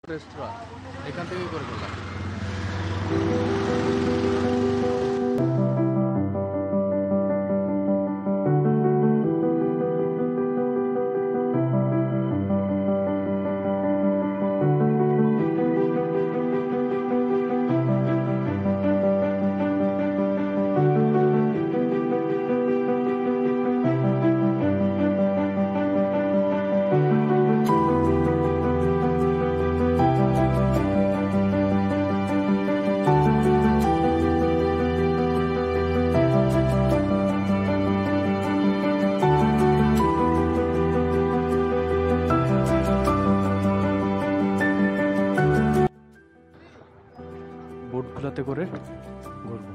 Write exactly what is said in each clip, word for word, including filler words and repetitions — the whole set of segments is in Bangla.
রেস্তোরাঁ এখান থেকেই করে ফেললাম। বোটগুলোতে করে ঘুরবো।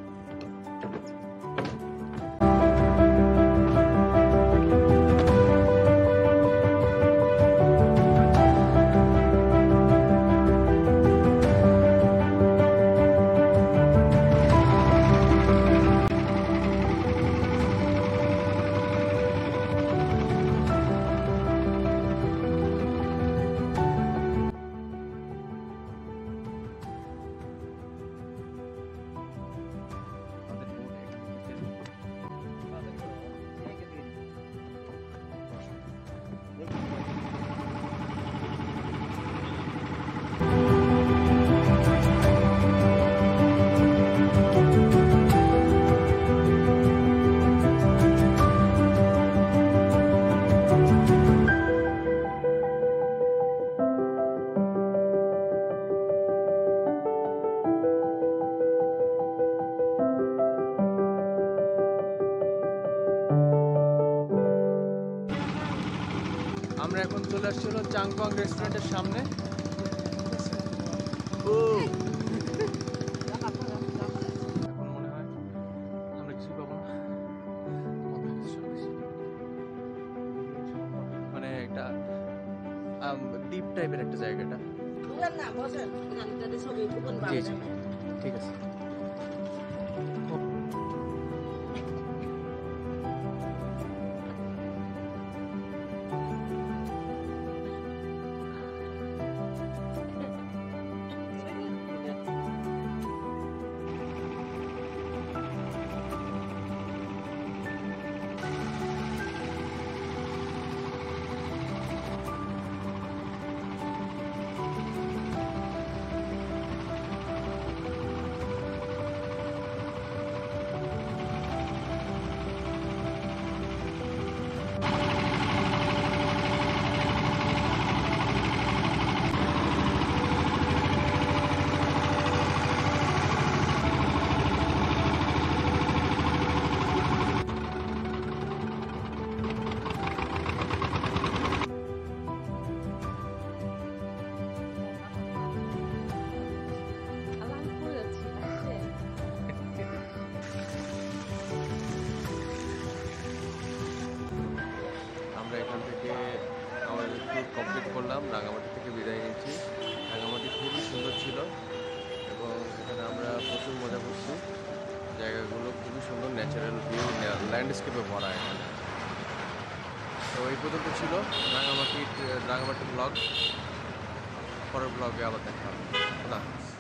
আমরা এখন চলে আসছি হলো চাংকং রেস্টুরেন্টের সামনে। এখন মনে হয় আমরা কিছু পাবো না, মানে একটা ডিপ টাইপের একটা জায়গাটা। জি জি ঠিক আছে। এখান থেকে আমাদের ট্যুর কমপ্লিট করলাম, রাঙামাটি থেকে বিদায় নিয়েছি। রাঙামাটি খুবই সুন্দর ছিল এবং এখানে আমরা প্রচুর মজা করছি। জায়গাগুলো খুবই সুন্দর, ন্যাচারাল ভিউ, ল্যান্ডস্কেপে ভরা এখানে। তো এই পর্যন্ত ছিল রাঙামাটির রাঙামাটি ব্লগ। পরের ব্লগে আবার দেখা হবে।